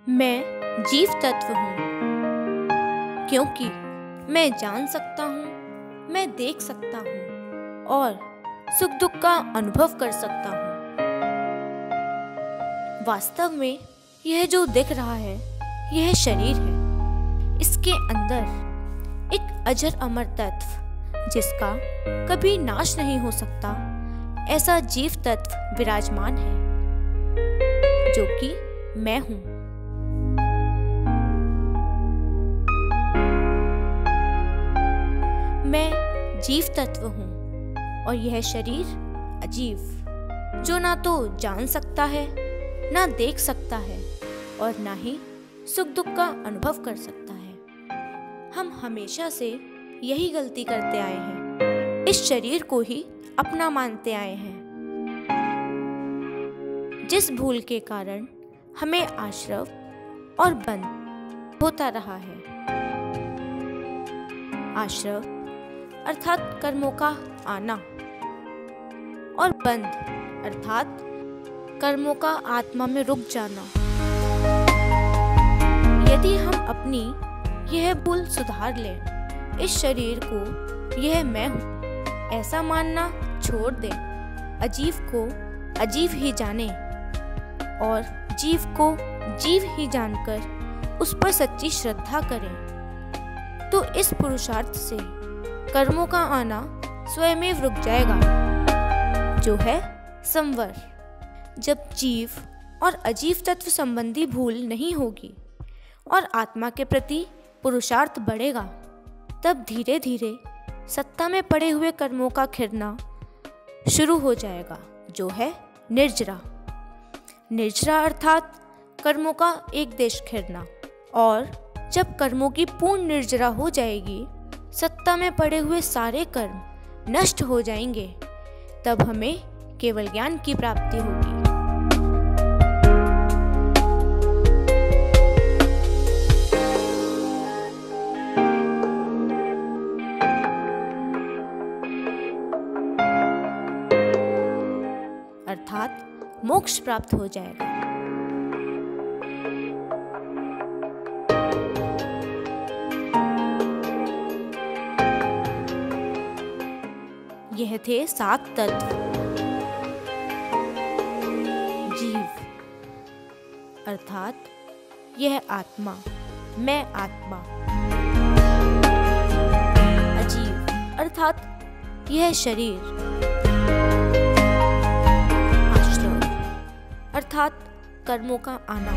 मैं जीव तत्व हूँ, क्योंकि मैं जान सकता हूँ, मैं देख सकता हूँ और सुख दुख का अनुभव कर सकता हूँ। वास्तव में यह जो दिख रहा है, यह शरीर है। इसके अंदर एक अजर अमर तत्व, जिसका कभी नाश नहीं हो सकता, ऐसा जीव तत्व विराजमान है, जो कि मैं हूँ। मैं जीव तत्व हूँ और यह शरीर अजीव, जो ना तो जान सकता है, ना देख सकता है और ना ही सुख दुख का अनुभव कर सकता है। हम हमेशा से यही गलती करते आए हैं, इस शरीर को ही अपना मानते आए हैं, जिस भूल के कारण हमें आश्रव और बंध होता रहा है। आश्रव अर्थात कर्मों का आना और बंध अर्थात कर्मों का आत्मा में रुक जाना। यदि हम अपनी यह भूल सुधार लें, इस शरीर को यह मैं हूँ ऐसा मानना छोड़ दें, अजीव को अजीव ही जाने और जीव को जीव ही जानकर उस पर सच्ची श्रद्धा करें, तो इस पुरुषार्थ से कर्मों का आना स्वयमेव रुक जाएगा, जो है संवर। जब जीव और अजीव तत्व संबंधी भूल नहीं होगी और आत्मा के प्रति पुरुषार्थ बढ़ेगा, तब धीरे धीरे सत्ता में पड़े हुए कर्मों का खिरना शुरू हो जाएगा, जो है निर्जरा। निर्जरा अर्थात कर्मों का एक देश खिरना। और जब कर्मों की पूर्ण निर्जरा हो जाएगी, सत्ता में पड़े हुए सारे कर्म नष्ट हो जाएंगे, तब हमें केवल ज्ञान की प्राप्ति होगी। अर्थात मोक्ष प्राप्त हो जाएगा। यह थे 7 तत्व। जीव अर्थात यह आत्मा, मैं आत्मा। अजीव अर्थात यह शरीर। आश्रव अर्थात कर्मों का आना।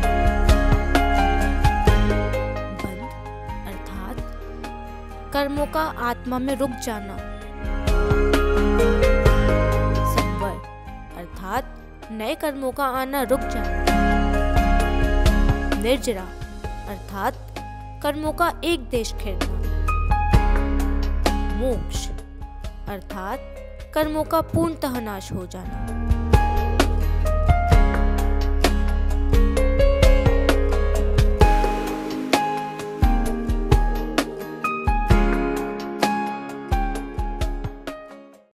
बंध अर्थात कर्मों का आत्मा में रुक जाना। संवर अर्थात नए कर्मों का आना रुक जाना। निर्जरा अर्थात कर्मों का एक देश खिरना। मोक्ष अर्थात कर्मों का पूर्णतः नाश हो जाना।